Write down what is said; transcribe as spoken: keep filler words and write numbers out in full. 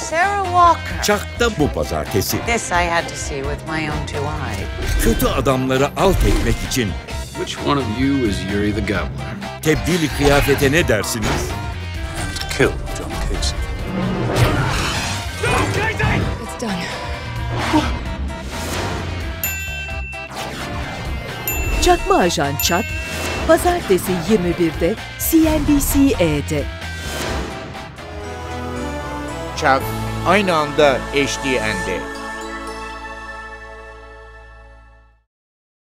Sarah Walker. Chuck'ta bu pazartesi. This I had to see with my own two eyes. Kötü adamları alt etmek için Which one of you is Yuri the Gobbler? tebdili kıyafete ne dersiniz? Kill John Casey. It's done. Çakma Ajan Chuck, pazartesi yirmi birde C N B C E'de. Chuck aynı anda H D N'de.